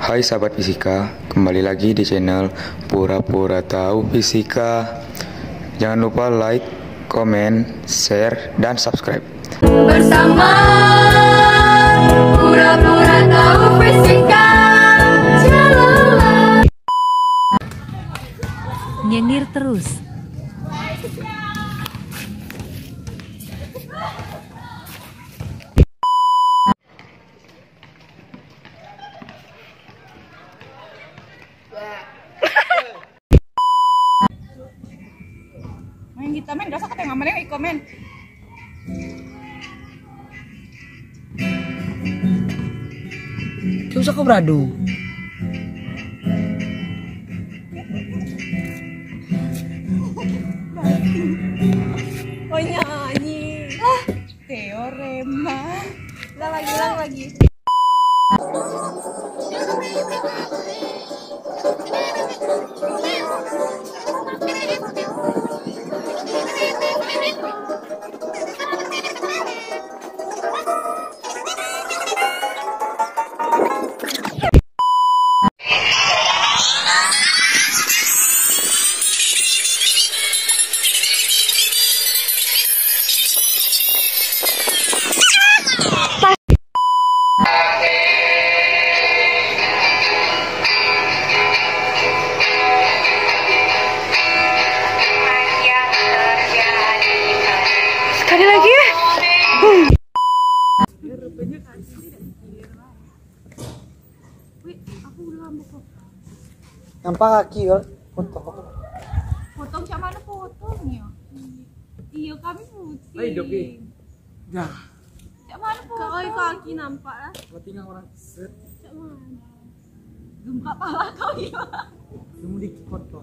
Hai sahabat fisika, kembali lagi di channel Pura-Pura Tahu Fisika. Jangan lupa like, komen, share, dan subscribe. Bersama Pura-Pura Tahu Fisika. Jalala. Nyengir terus. Main kita men, gak usah kata ngamen yang komen. Susah kok beradu. Oh nyanyi lah, teorema. Ulang lagi. Sekali lagi ya. Nampak kaki ya, foto. Potong siapa mana potongnya? Iya kami putih. Ayo Doki. Ya, Siapa mana potong? Kaki nampak lah. berarti orang set. Siapa mana? Gempa pala kau ya. Cuma dikit potong.